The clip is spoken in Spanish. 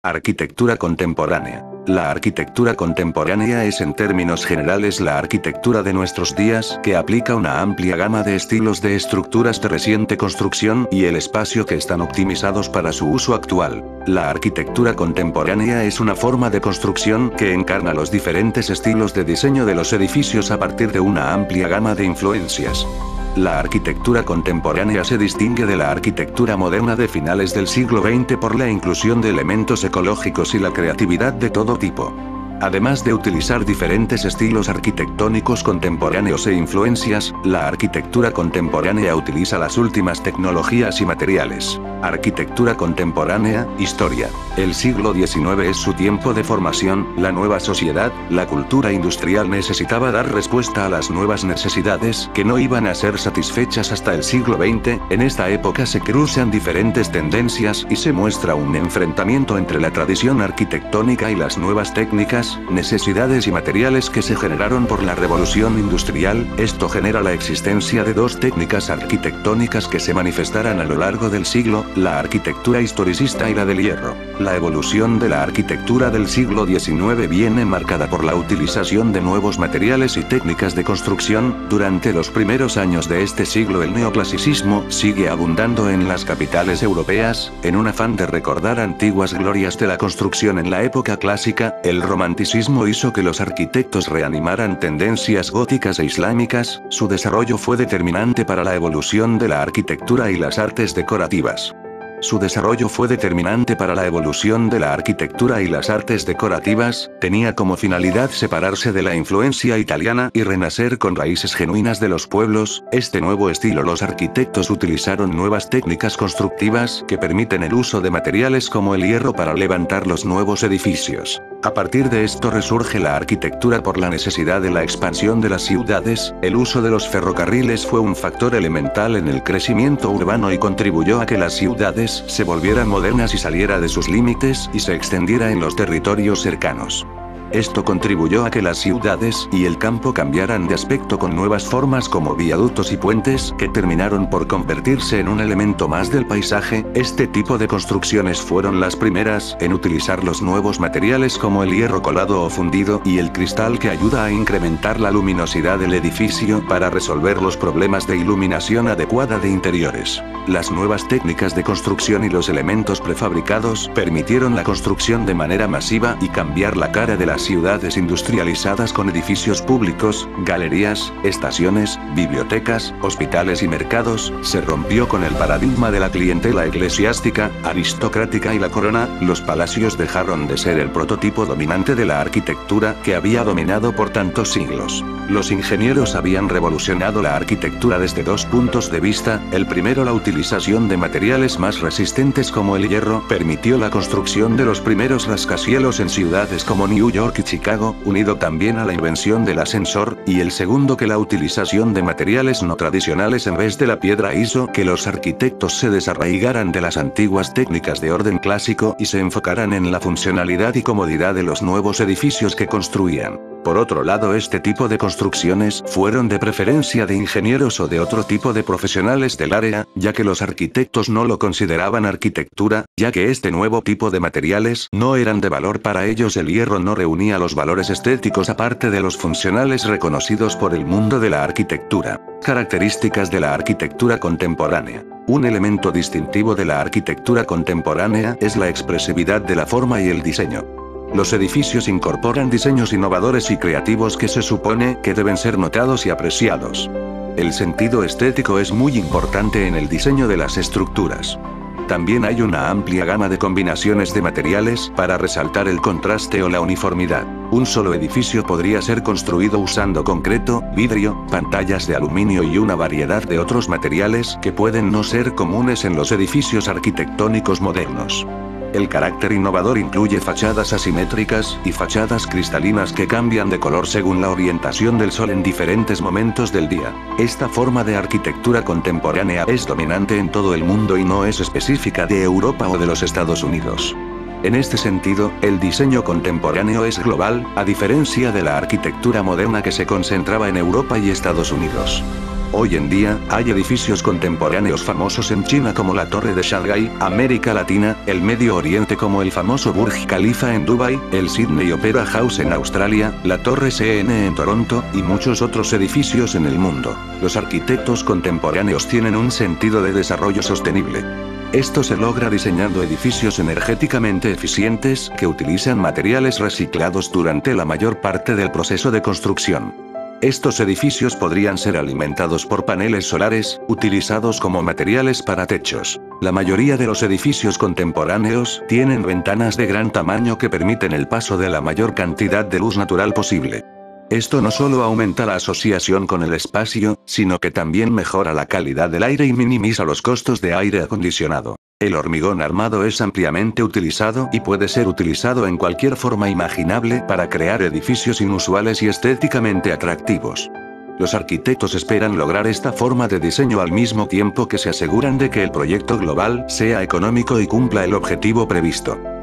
Arquitectura contemporánea. La arquitectura contemporánea es en términos generales la arquitectura de nuestros días que aplica una amplia gama de estilos de estructuras de reciente construcción y el espacio que están optimizados para su uso actual. La arquitectura contemporánea es una forma de construcción que encarna los diferentes estilos de diseño de los edificios a partir de una amplia gama de influencias. La arquitectura contemporánea se distingue de la arquitectura moderna de finales del siglo XX por la inclusión de elementos ecológicos y la creatividad de todo tipo. Además de utilizar diferentes estilos arquitectónicos contemporáneos e influencias, la arquitectura contemporánea utiliza las últimas tecnologías y materiales. Arquitectura contemporánea, historia. El siglo XIX es su tiempo de formación, la nueva sociedad, la cultura industrial necesitaba dar respuesta a las nuevas necesidades que no iban a ser satisfechas hasta el siglo XX, en esta época se cruzan diferentes tendencias y se muestra un enfrentamiento entre la tradición arquitectónica y las nuevas técnicas, necesidades y materiales que se generaron por la revolución industrial. Esto genera la existencia de dos técnicas arquitectónicas que se manifestarán a lo largo del siglo, la arquitectura historicista y la del hierro. La evolución de la arquitectura del siglo XIX viene marcada por la utilización de nuevos materiales y técnicas de construcción. Durante los primeros años de este siglo el neoclasicismo sigue abundando en las capitales europeas, en un afán de recordar antiguas glorias de la construcción en la época clásica. El romanticismo hizo que los arquitectos reanimaran tendencias góticas e islámicas. Su desarrollo fue determinante para la evolución de la arquitectura y las artes decorativas. Tenía como finalidad separarse de la influencia italiana y renacer con raíces genuinas de los pueblos. Este nuevo estilo, los arquitectos utilizaron nuevas técnicas constructivas que permiten el uso de materiales como el hierro para levantar los nuevos edificios. A partir de esto resurge la arquitectura por la necesidad de la expansión de las ciudades. El uso de los ferrocarriles fue un factor elemental en el crecimiento urbano y contribuyó a que las ciudades se volvieran modernas y saliera de sus límites y se extendiera en los territorios cercanos. Esto contribuyó a que las ciudades y el campo cambiaran de aspecto con nuevas formas como viaductos y puentes que terminaron por convertirse en un elemento más del paisaje. Este tipo de construcciones fueron las primeras en utilizar los nuevos materiales como el hierro colado o fundido y el cristal que ayuda a incrementar la luminosidad del edificio para resolver los problemas de iluminación adecuada de interiores. Las nuevas técnicas de construcción y los elementos prefabricados permitieron la construcción de manera masiva y cambiar la cara de las ciudades industrializadas con edificios públicos, galerías, estaciones, bibliotecas, hospitales y mercados. Se rompió con el paradigma de la clientela eclesiástica, aristocrática y la corona. Los palacios dejaron de ser el prototipo dominante de la arquitectura que había dominado por tantos siglos. Los ingenieros habían revolucionado la arquitectura desde dos puntos de vista. El primero, la utilización de materiales más resistentes como el hierro, permitió la construcción de los primeros rascacielos en ciudades como New York y Chicago, unido también a la invención del ascensor. Y el segundo, que la utilización de materiales no tradicionales en vez de la piedra hizo que los arquitectos se desarraigaran de las antiguas técnicas de orden clásico y se enfocaran en la funcionalidad y comodidad de los nuevos edificios que construían. Por otro lado, este tipo de construcciones fueron de preferencia de ingenieros o de otro tipo de profesionales del área, ya que los arquitectos no lo consideraban arquitectura, ya que este nuevo tipo de materiales no eran de valor para ellos. El hierro no reunía los valores estéticos aparte de los funcionales reconocidos por el mundo de la arquitectura. Características de la arquitectura contemporánea. Un elemento distintivo de la arquitectura contemporánea es la expresividad de la forma y el diseño. Los edificios incorporan diseños innovadores y creativos que se supone que deben ser notados y apreciados. El sentido estético es muy importante en el diseño de las estructuras. También hay una amplia gama de combinaciones de materiales para resaltar el contraste o la uniformidad. Un solo edificio podría ser construido usando concreto, vidrio, pantallas de aluminio y una variedad de otros materiales que pueden no ser comunes en los edificios arquitectónicos modernos. El carácter innovador incluye fachadas asimétricas y fachadas cristalinas que cambian de color según la orientación del sol en diferentes momentos del día. Esta forma de arquitectura contemporánea es dominante en todo el mundo y no es específica de Europa o de los Estados Unidos. En este sentido, el diseño contemporáneo es global, a diferencia de la arquitectura moderna que se concentraba en Europa y Estados Unidos. Hoy en día, hay edificios contemporáneos famosos en China como la Torre de Shanghái, América Latina, el Medio Oriente como el famoso Burj Khalifa en Dubái, el Sydney Opera House en Australia, la Torre CN en Toronto, y muchos otros edificios en el mundo. Los arquitectos contemporáneos tienen un sentido de desarrollo sostenible. Esto se logra diseñando edificios energéticamente eficientes que utilizan materiales reciclados durante la mayor parte del proceso de construcción. Estos edificios podrían ser alimentados por paneles solares, utilizados como materiales para techos. La mayoría de los edificios contemporáneos tienen ventanas de gran tamaño que permiten el paso de la mayor cantidad de luz natural posible. Esto no solo aumenta la asociación con el espacio, sino que también mejora la calidad del aire y minimiza los costos de aire acondicionado. El hormigón armado es ampliamente utilizado y puede ser utilizado en cualquier forma imaginable para crear edificios inusuales y estéticamente atractivos. Los arquitectos esperan lograr esta forma de diseño al mismo tiempo que se aseguran de que el proyecto global sea económico y cumpla el objetivo previsto.